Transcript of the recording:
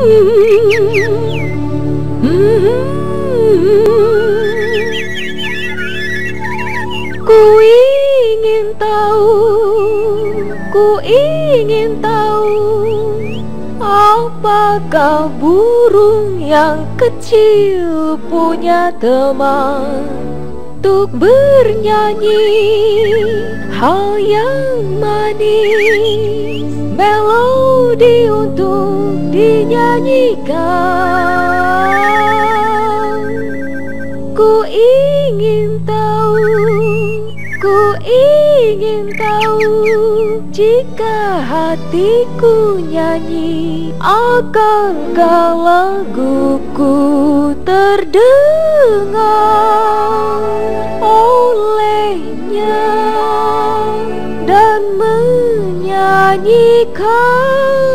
Ku ingin tahu, ku ingin tahu, apakah burung yang kecil punya teman untuk bernyanyi hal yang manis, melodi untuk dinyanyikan. Ku ingin tahu, ku ingin tahu, jika hatiku nyanyi, akankah laguku terdengar olehnya dan menyanyikan